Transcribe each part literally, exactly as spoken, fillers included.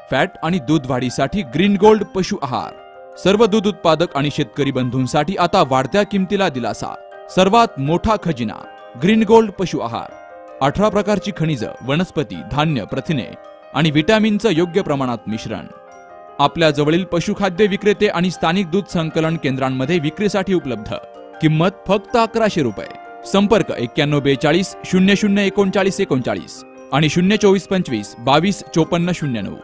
Fat आणि दूध वाढीसाठी ग्रीन गोल्ड पशु आहार। सर्व दूध उत्पादक आणि शेतकरी बंधूंसाठी आता वाढत्या किमतीला दिलासा। सर्वात मोठा खजिना ग्रीन गोल्ड पशु आहार। अठरा प्रकारची खनिज, वनस्पती, धान्य, प्रथिने आणि विटॅमिनचं योग्य प्रमाणात मिश्रण। आपल्या जवळील पशुखाद्य विक्रेते आणि स्थानिक दूध संकलन केंद्रांमध्ये विक्रीसाठी उपलब्ध। किंमत फक्त अकराशे रुपये। संपर्क एक्क्याण्णव बेचाळीस शून्य शून्य एकोणचाळीस एकोणचाळीस आणि शून्य चोवीस पंचवीस बावीस चोपन्न शून्य नऊ।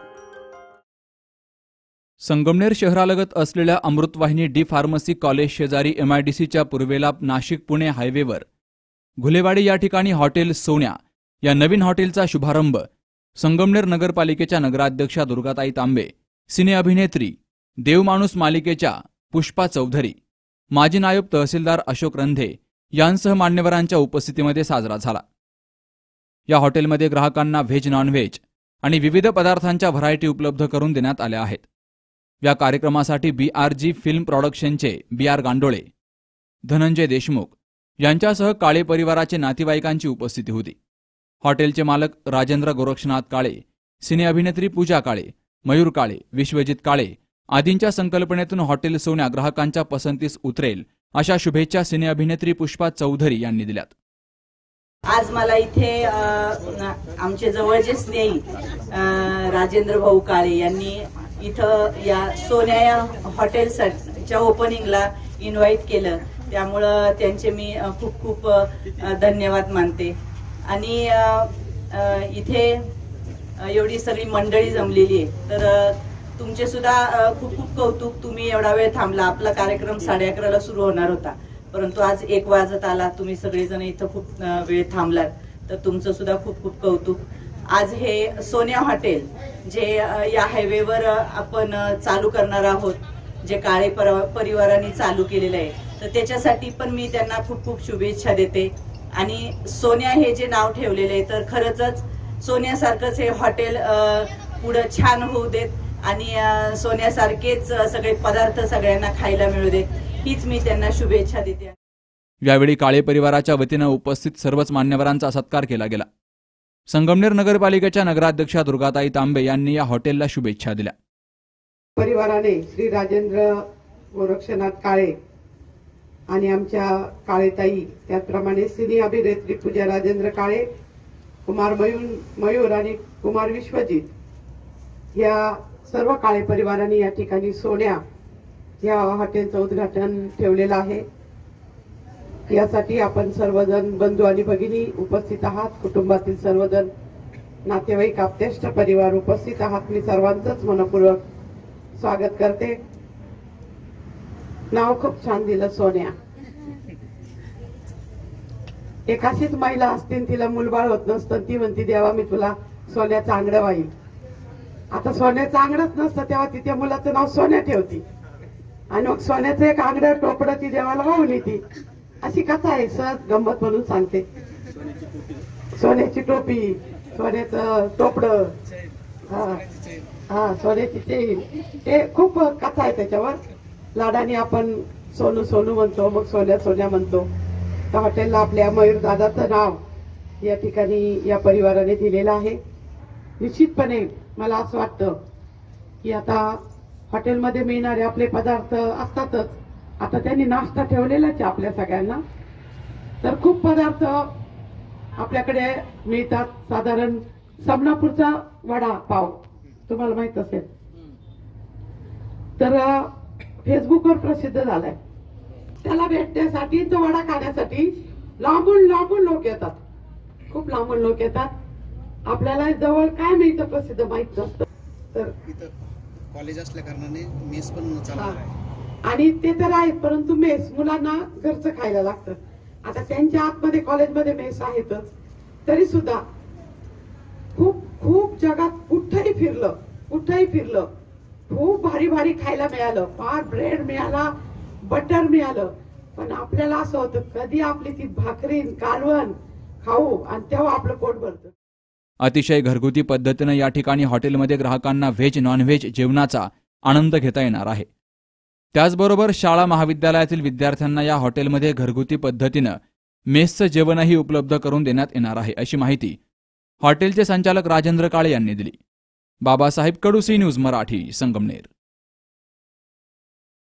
संगमनेर शहरालगत असलेल्या अमृतवाहिनी डी फार्मसी कॉलेज शेजारी एमआयडीसीच्या पूर्वेला नाशिक पुणे हायवेवर घुलेवाडी या ठिकाणी हॉटेल सोन्या या नवीन हॉटेलचा शुभारंभ संगमनेर नगरपालिकेच्या नगराध्यक्षा दुर्गाताई तांबे, सिने अभिनेत्री देवमाणूस मालिकेच्या पुष्पा चौधरी, माजी नायब तहसीलदार अशोक रंधे यांसह मान्यवरांच्या उपस्थितीमध्ये साजरा झाला। या हॉटेलमध्ये ग्राहकांना व्हेज नॉनव्हेज आणि विविध पदार्थांच्या व्हरायटी उपलब्ध करून देण्यात आल्या आहेत। या कार्यक्रमासाठी बी आर जी फिल्म प्रोडक्शनचे बी आर गांडोळे, धनंजय देशमुख यांच्यासह काळे परिवाराचे नातेवाईकांची उपस्थिती होती। हॉटेलचे मालक राजेंद्र गोरक्षनाथ काळे, सिने अभिनेत्री पूजा काळे, मयूर काळे, विश्वजित काळे आदींच्या संकल्पनेतून हॉटेल सोन्या ग्राहकांच्या पसंतीस उतरेल अशा शुभेच्छा सिने अभिनेत्री पुष्पा चौधरी यांनी दिल्यात। आज मला इथे आमचे जवळचे स्नेही राजेंद्र भाऊ काळे यांनी इथं या सोन्या या हॉटेलच्या ओपनिंगला इन्व्हाइट केलं, त्यामुळं त्यांचे मी खूप खूप धन्यवाद मानते। आणि इथे एवढी सगळी मंडळी जमलेली आहे, तर तुमचे सुद्धा खूप खूप कौतुक। तुम्ही एवढा वेळ थांबला, आपला कार्यक्रम साडे अकराला सुरू होणार होता, परंतु आज एक वाजत आला, तुम्ही सगळेजण इथं खूप वेळ थांबलात, तर तुमचं सुद्धा खूप खूप कौतुक। आज हे सोन्या हॉटेल जे या हायवेवर आपण चालू करणार आहोत, जे काळे परिवारांनी चालू केलेलं आहे, तर त्याच्यासाठी पण मी त्यांना खूप खूप शुभेच्छा देते। आणि सोन्या हे जे नाव ठेवलेलं आहे, तर खरंच सोन्यासारखंच हे हॉटेल पुढे छान होऊ देत आणि सोन्यासारखेच सगळे पदार्थ सगळ्यांना खायला मिळू देत, हीच मी त्यांना शुभेच्छा देते। यावेळी काळे परिवाराच्या वतीनं उपस्थित सर्वच मान्यवरांचा सत्कार केला गेला। संगमनेर नगरपालिकेच्या नगराध्यक्षा दुर्गाताई तांबे यांनी या हॉटेलला शुभेच्छा दिल्या। परिवाराने श्री राजेंद्र गोरक्षनाथ काळे आणि आमच्या काळेताई, त्याचप्रमाणे सिने अभिनेत्री पूजा राजेंद्र काळे, कुमार मयूर मयूर आणि कुमार विश्वजित या सर्व काळे परिवाराने या ठिकाणी सोन्या या हॉटेलचं उद्घाटन ठेवलेलं आहे। यासाठी आपण सर्वजण बंधू आणि भगिनी उपस्थित आहात, कुटुंबातील सर्वजण नातेवाईक, आप्तेष्ट परिवार उपस्थित आहात। मी सर्वांचंच मनपूर्वक स्वागत करते। नाव खूप छान दिलं, सोन्या। एक अशीच महिला असतील, तिला मुलबाळ होत नसतं, ती म्हणती देवा मी तुला सोन्याचं आंगडं वाईल। आता सोन्याचं आंगडंच नसतं तेव्हा ती त्या मुलाचं नाव सोन्या ठेवती आणि मग सोन्याचं एक आंगडं टोपडं ती देवाला वाहून येते। अशी कथा आहे, सहज गंमत म्हणून सांगते। सोन्याची टोपी, सोन्याचं टोपडं, हा हा सोन्याची चेन, हे खूप कथा आहे त्याच्यावर। लाडाने आपण सोनू सोनू म्हणतो, मग सोन्या सोन्या म्हणतो। त्या हॉटेलला आपल्या मयूर दादाचं नाव या ठिकाणी या परिवाराने दिलेलं आहे। निश्चितपणे मला असं वाटतं की आता हॉटेलमध्ये मिळणारे आपले पदार्थ असतातच, आता त्यांनी नाश्ता ठेवलेलाच आहे आपल्या सगळ्यांना, तर खूप पदार्थ आपल्याकडे मिळतात। साधारण समनापूरचा वडा पाव तुम्हाला माहित असेल, तर फेसबुकवर प्रसिद्ध झालाय। त्याला भेटण्यासाठी, तो वडा खाण्यासाठी लांबून लांबून लोक येतात, खूप लांबून लोक येतात। आपल्याला जवळ काय मिळतं प्रसिद्ध माहित नसतं, तर कॉलेज असल्या कारणाने मेस पण चालणार आहे आणि ते तर आहे, परंतु मेस मुलांना घरचं खायला लागतं। आता त्यांच्या आतमध्ये कॉलेजमध्ये मेस आहेतच, तरी सुद्धा खूप खूप जगात कुठेही फिरलं कुठेही फिरलं खूप भारी भारी खायला मिळालं, फार ब्रेड मिळाला, बटर मिळालं, पण आपल्याला असं होतं कधी आपली ती भाकरीन कालवण खाऊ आणि तेव्हा आपलं पोट भरतं। अतिशय घरगुती पद्धतीनं या ठिकाणी हॉटेलमध्ये ग्राहकांना व्हेज नॉनव्हेज जेवणाचा आनंद घेता येणार आहे। त्याचबरोबर शाळा महाविद्यालयातील विद्यार्थ्यांना या हॉटेलमध्ये घरगुती पद्धतीनं मेसचं जेवणही उपलब्ध करून देण्यात येणार आहे, अशी माहिती हॉटेलचे संचालक राजेंद्र काळे यांनी दिली। Babasaheb Kadu, C news Marathi, Sangamner.